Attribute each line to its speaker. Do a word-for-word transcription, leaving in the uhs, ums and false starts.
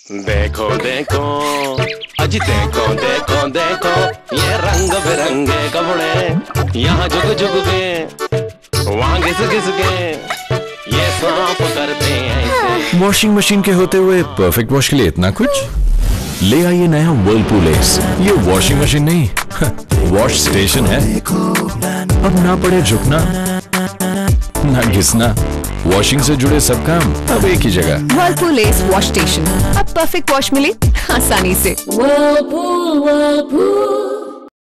Speaker 1: देखो देखो अजी देखो देखो देखो ये रंग बिरंगे कपड़े, यहाँ झुक झुक के वहाँ घिस घिस के ये साफ करते हैं।
Speaker 2: वॉशिंग मशीन के होते हुए परफेक्ट वॉश के लिए इतना कुछ? ले आइए नया Whirlpool एस। ये वॉशिंग मशीन नहीं वॉश स्टेशन है। अब ना पड़े झुकना ना घिसना, वॉशिंग से जुड़े सब काम अब एक ही जगह।
Speaker 3: Whirlpool एस वॉश स्टेशन, अब परफेक्ट वॉश मिले आसानी से।
Speaker 4: Whirlpool, Whirlpool।